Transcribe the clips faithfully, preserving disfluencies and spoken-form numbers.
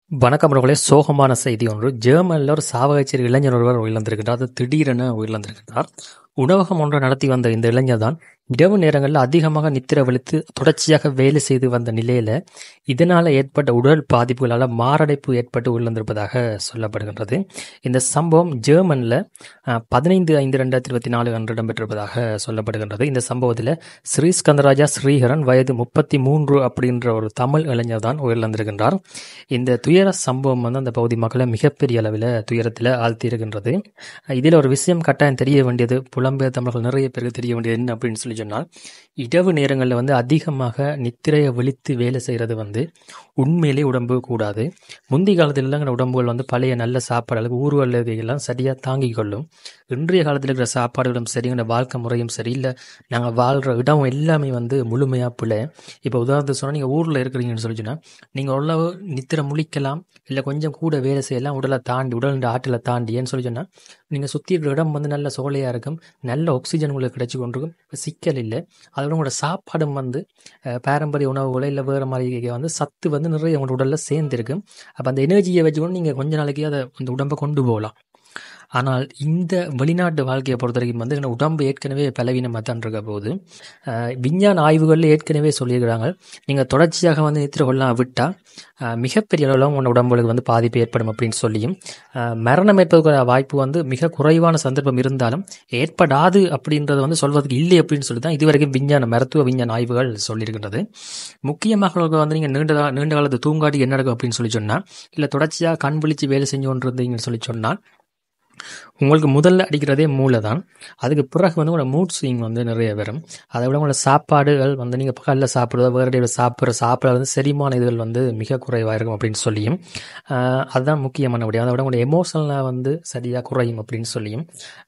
வணக்கம் அவர்களே. சோகமான செய்தி ஒன்று. ஜெர்மனில் ஒரு சாவகச்சேரி இளைஞர் ஒருவர் உயிரிழந்திருக்கிறார். அது திடீரென உயிரிழந்திருக்கிறார். உணவகம் ஒன்றை நடத்தி வந்த இந்த இளைஞர் தான் இரவு நேரங்களில் அதிகமாக நித்திர வலித்து தொடர்ச்சியாக வேலை செய்து வந்த நிலையில் இதனால் ஏற்பட்ட உடல் பாதிப்புகளால் மாரடைப்பு ஏற்பட்டு உயிரிழந்திருப்பதாக சொல்லப்படுகின்றது. இந்த சம்பவம் ஜெர்மனில் பதினைந்து ஐந்து ரெண்டாயிரத்தி இருபத்தி நாலு அன்று இடம்பெற்றிருப்பதாக சொல்லப்படுகின்றது. இந்த சம்பவத்தில் ஸ்ரீஸ்கந்தராஜா ஸ்ரீஹரன் வயது முப்பத்தி மூன்று அப்படின்ற ஒரு தமிழ் இளைஞர் தான் உயிரிழந்திருக்கின்றார். இந்த துயர சம்பவம் வந்து அந்த பகுதி மக்களை மிகப்பெரிய அளவில் துயரத்தில் ஆழ்த்தியிருக்கின்றது. இதில் ஒரு விஷயம் கட்டாயம் தெரிய வேண்டியது, புலம்பெயர் தமிழர்கள் நிறைய பேருக்கு தெரிய வேண்டியது என்ன அப்படின்னு சொல்லி சொன்னால், இரவு நேரங்களில் வந்து அதிகமாக நித்திரையை விழித்து வேலை செய்கிறது வந்து உண்மையிலே உடம்பு கூடாது. முந்தைய காலத்திலலாம் உடம்புகள் வந்து பழைய நல்ல சாப்பாடு அளவுக்கு ஊர்வலவைகள்லாம் சரியாக தாங்கிக் கொள்ளும். இன்றைய காலத்தில் இருக்கிற சாப்பாடுகளும் சரி, இந்த வாழ்க்கை முறையும் சரி, இல்லை நாங்கள் வாழ்கிற இடம் எல்லாமே வந்து முழுமையாக பிள்ளை. இப்போ உதாரணத்துக்கு சொன்னால், நீங்கள் ஊரில் இருக்கிறீங்கன்னு சொல்லி சொன்னால் நீங்கள் ஓரளவு நித்திரை முழிக்கலாம், இல்லை கொஞ்சம் கூட வேலை செய்யலாம், உடலை தாண்டி உடல் ஆட்டில் தாண்டி. ஏன்னு சொல்லி சொன்னால் நீங்கள் சுற்றி இருக்கிற இடம் வந்து நல்ல சோலையாக இருக்கும், நல்ல ஆக்சிஜன் உங்களுக்கு கிடைச்சி கொண்டிருக்கும், சிக்கல் இல்லை. அதோட உங்களோட சாப்பாடும் வந்து பாரம்பரிய உணவுகளை இல்லை வேறு மாதிரி வந்து சத்து வந்து நிறைய உங்களோட உடலில் சேர்ந்துருக்கும். அப்போ அந்த எனர்ஜியை வச்சுக்கொண்டு நீங்கள் கொஞ்ச நாளைக்கு அதை அந்த உடம்பை கொண்டு போகலாம். ஆனால் இந்த வெளிநாட்டு வாழ்க்கையை பொறுத்த வரைக்கும் வந்து உடம்பு ஏற்கனவே பலவீனமாக தான் இருக்க போது விஞ்ஞான ஆய்வுகளில் ஏற்கனவே சொல்லியிருக்கிறாங்க, நீங்கள் தொடர்ச்சியாக வந்து நித்திரை கொள்ளலாம் விட்டால் மிகப்பெரிய அளவில் உங்கள் உடம்புகளுக்கு வந்து பாதிப்பு ஏற்படும் அப்படின்னு சொல்லியும், மரணம் ஏற்படுகிற வாய்ப்பு வந்து மிக குறைவான சந்தர்ப்பம் இருந்தாலும் ஏற்படாது அப்படின்றத வந்து சொல்வதற்கு இல்லை அப்படின்னு சொல்லி தான் இதுவரைக்கும் விஞ்ஞான மருத்துவ விஞ்ஞான ஆய்வுகள் சொல்லியிருக்கின்றது. முக்கியமாக வந்து நீங்கள் நீண்ட நீண்ட காலத்து தூங்காடி என்ன நடக்கும் அப்படின்னு சொல்லி சொன்னால், இல்லை தொடர்ச்சியாக கண் விழிச்சு வேலை செஞ்சு கொண்டு இருந்தீங்கன்னு சொல்லி சொன்னால், உங்களுக்கு முதல்ல அடிக்கிறதே மூளை தான். அதுக்கு பிறகு வந்து உங்களோட மூட் ஸ்விங் வந்து நிறைய வரும். அதை விட உங்களோட சாப்பாடுகள் வந்து நீங்கள் பகலில் சாப்பிட்றதோ வேறு இடையில சாப்பிட்ற சாப்பிட வந்து செரிமான இதுகள் வந்து மிக குறைவாக இருக்கும் அப்படின்னு சொல்லியும், அதுதான் முக்கியமான முடியும். அதை விட உங்களோட எமோஷனலாக வந்து சரியாக குறையும் அப்படின்னு சொல்லியும்,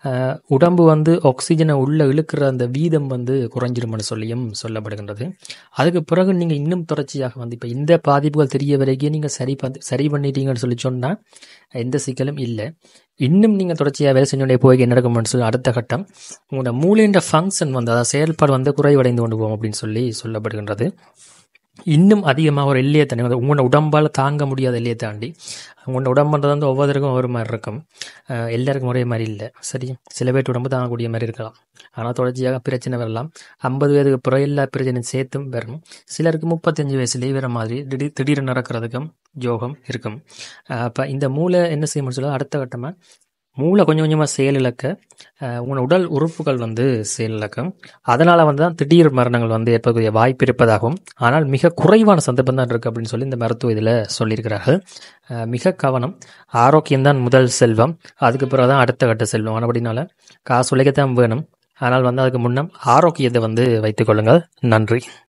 உடம்பு வந்து ஆக்சிஜனை உள்ளே இழுக்கிற அந்த வீதம் வந்து குறைஞ்சிரும்னு சொல்லியும் சொல்லப்படுகின்றது. அதுக்கு பிறகு நீங்கள் இன்னும் தொடர்ச்சியாக வந்து இப்போ இந்த பாதிப்புகள் தெரிய வரைக்கும் நீங்கள் சரி பண்ணி சரி பண்ணிட்டீங்கன்னு சொல்லி சொன்னால் எந்த சிக்கலும் இல்லை. இன்னும் நீங்கள் தொடர்ச்சியாக வேலை செஞ்சோடைய போய் என்ன நடக்கும்னு சொல்லி அடுத்த கட்டம் உங்களோட மூளைன்ற ஃபங்க்ஷன் வந்து அதாவது செயல்பாடு வந்து குறைவடைந்து கொண்டு போகும் அப்படின்னு சொல்லி சொல்லப்படுகின்றது. இன்னும் அதிகமாக ஒரு எல்லையை தாண்டி வந்து உங்களோட உடம்பால் தாங்க முடியாத எல்லையை தாண்டி உங்களோட உடம்புன்றது வந்து ஒவ்வொருத்தருக்கும் ஒரு மாதிரி இருக்கும். எல்லாருக்கும் ஒரே மாதிரி இல்லை. சரி, சில பேர் உடம்பு தாங்கக்கூடிய மாதிரி இருக்கலாம். ஆனால் தொடர்ச்சியாக பிரச்சனை வரலாம். ஐம்பது வயதுக்கு பிறகு எல்லா பிரச்சனையும் சேர்த்தும் வரணும். சிலருக்கு முப்பத்தஞ்சு வயசுலேயே வேறு மாதிரி திடீர் திடீர்னு நடக்கிறதுக்கும் யோகம் இருக்கும். அப்போ இந்த மூளை என்ன செய்யணும்னு சொல்ல அடுத்த கட்டமாக மூளை கொஞ்சம் கொஞ்சமாக செயலிழக்க உங்களோட உடல் உறுப்புகள் வந்து செயலிழக்கும். அதனால் வந்து தான் திடீர் மரணங்கள் வந்து ஏற்படக்கூடிய வாய்ப்பு இருப்பதாகவும், ஆனால் மிக குறைவான சந்தர்ப்பம் தான் இருக்குது அப்படின்னு சொல்லி இந்த மருத்துவ இதில் சொல்லியிருக்கிறார்கள். மிக கவனம். ஆரோக்கியம்தான் முதல் செல்வம், அதுக்கு பிறகு தான் அடுத்த கட்ட செல்வம். அப்படினால காசு உழைக்கத்தான் வேணும், ஆனால் வந்து அதுக்கு முன்னம் ஆரோக்கியத்தை வந்து வைத்துக்கொள்ளுங்கள். நன்றி.